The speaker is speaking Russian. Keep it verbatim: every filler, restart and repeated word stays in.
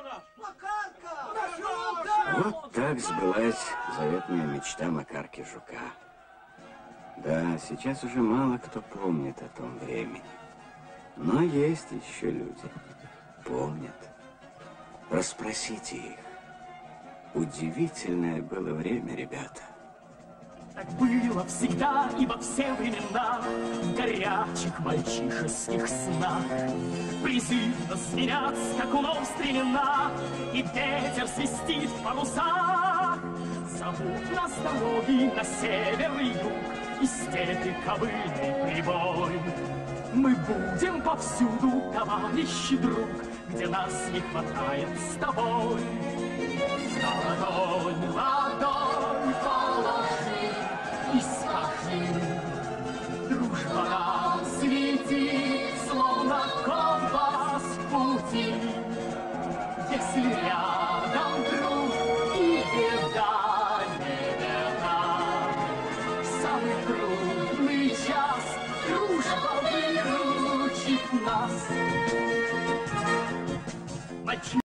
Вот так сбылась заветная мечта Макарки Жука. Да, сейчас уже мало кто помнит о том времени. Но есть еще люди. Помнят. Расспросите их. Удивительное было время, ребята. Так было всегда и во все времена, в горячих мальчишеских снах. Призывно звенят скакунов стремена, и ветер свистит в парусах. Зовут нас дороги на север и юг, и степи ковыльный прибой. Мы будем повсюду, товарищ и друг, где нас не хватает с тобой. На ладонь, ладонь положи и скажи: дружба нам светит, словно компас в пути. Если рядом друг и беда не беда, в самый трудный час дружба выручит нас.